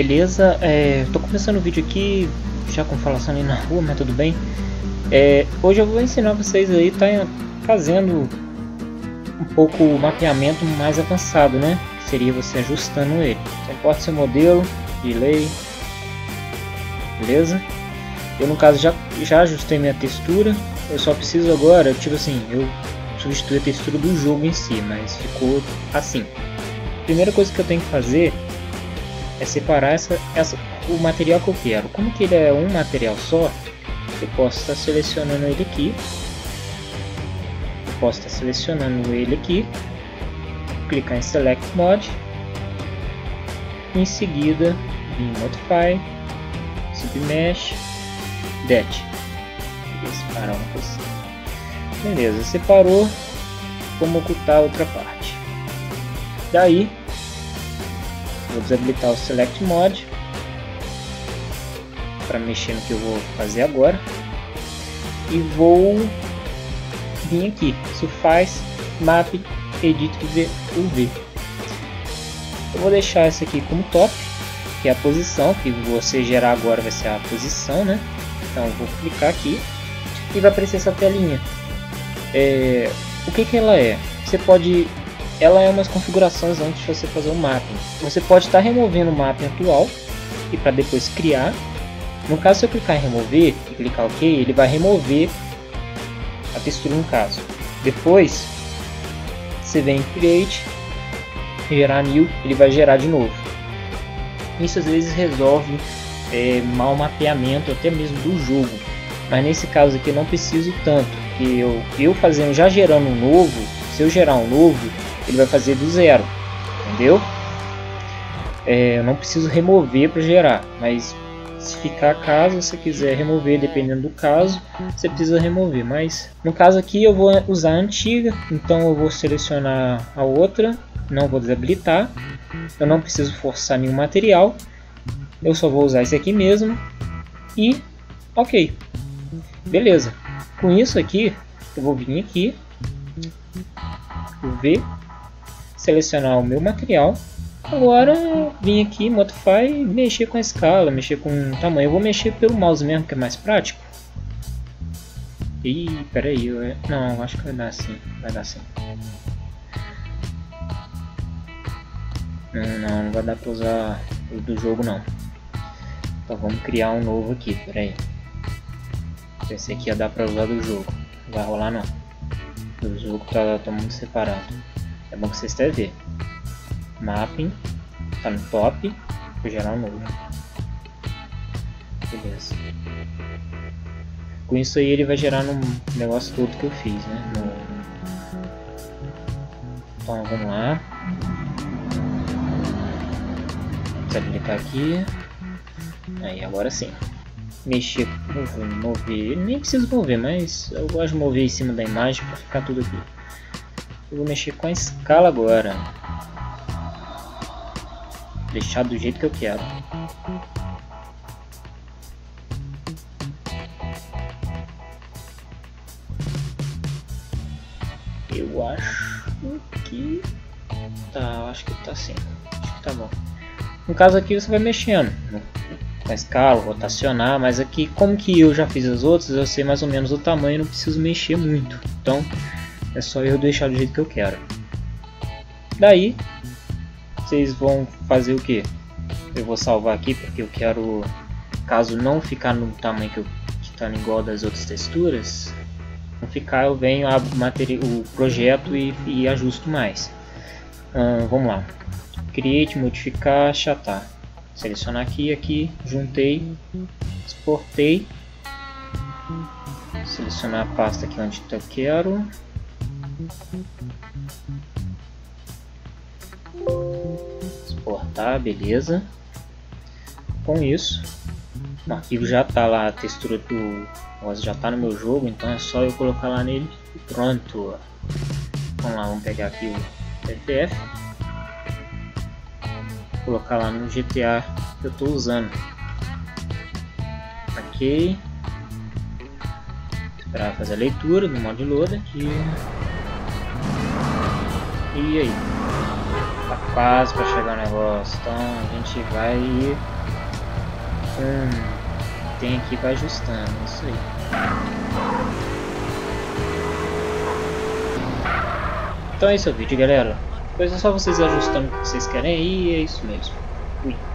beleza? Tô começando o vídeo aqui já com falação ali na rua, mas tudo bem. Hoje eu vou ensinar vocês aí fazendo um pouco o mapeamento mais avançado, né? Seria você ajustando ele. Você importa seu modelo, delay, beleza? Eu no caso já ajustei minha textura. Eu só preciso agora, tipo assim, eu substituí a textura do jogo em si, mas ficou assim. A primeira coisa que eu tenho que fazer é separar o material que eu quero. Como que ele é um material só, eu posso estar selecionando ele aqui. Clicar em Select Mod, em seguida em Modify, Submesh, Det. Separar uma coisa. Beleza, separou. Vamos ocultar a outra parte. Daí vou desabilitar o Select Mod para mexer no que eu vou fazer agora e vou vir aqui, Surface, Map, Edit UV. Eu vou deixar esse aqui como top, que é a posição que você gerar agora, vai ser a posição, né? Então eu vou clicar aqui e vai aparecer essa telinha. O que ela é? Ela é umas configurações antes de você fazer o mapping. Você pode estar removendo o mapping atual e para depois criar. No caso, se eu clicar em remover e clicar OK, ele vai remover a textura no caso. Depois você vem em Create, gerar New, ele vai gerar de novo. Isso às vezes resolve mau mapeamento até mesmo do jogo, mas nesse caso aqui eu não preciso tanto, que eu fazendo já gerando um novo. Se eu gerar um novo, ele vai fazer do zero, entendeu? Eu não preciso remover para gerar, mas se ficar, caso você quiser remover, dependendo do caso, você precisa remover. Mas no caso aqui eu vou usar a antiga, então eu vou selecionar a outra, não vou desabilitar. Eu não preciso forçar nenhum material, eu só vou usar esse aqui mesmo e OK, beleza. Com isso aqui eu vou vir aqui, UV, selecionar o meu material. Agora vim aqui, Modify, mexer com a escala, mexer com o tamanho. Eu vou mexer pelo mouse mesmo, que é mais prático. Ih, peraí, não, acho que vai dar assim. Não vai dar pra usar o do jogo não. Então vamos criar um novo aqui, peraí. Esse aqui ia dar pra usar do jogo. Não vai rolar não. O jogo tá muito separado. É bom que vocês devem ver. Mapping, tá no top, vou gerar um novo. Beleza. Com isso aí ele vai gerar no negócio todo que eu fiz, né? Então vamos lá. Desabilitar aqui. Aí agora sim. Mexer, mover, nem preciso mover, mas eu gosto de mover em cima da imagem para ficar tudo aqui. Eu vou mexer com a escala agora. Deixar do jeito que eu quero. Eu acho que tá, acho que tá assim. Acho que tá bom. No caso aqui você vai mexendo com a escala, rotacionar, mas aqui como que eu já fiz as outras, eu sei mais ou menos o tamanho, não preciso mexer muito. Então é só eu deixar do jeito que eu quero. Daí vocês vão fazer o que? Eu vou salvar aqui porque eu quero, caso não ficar no tamanho que está igual das outras texturas, não ficar, eu venho, abro o projeto e ajusto mais. Vamos lá, Create, modificar, achatar, selecionar aqui, juntei, exportei, selecionar a pasta aqui onde eu quero. Exportar, beleza. Com isso, o arquivo já está lá, a textura do negócio já está no meu jogo, então é só eu colocar lá nele e pronto. Vamos lá, vamos pegar aqui o TFF, colocar lá no GTA que eu estou usando. Ok. Esperar fazer a leitura do mod loader aqui. E aí? Tá quase para chegar o negócio, então a gente vai ir tem aqui para ajustando, isso aí. Então é esse o vídeo, galera. Depois é só vocês ajustando o que vocês querem e é isso mesmo. Fui.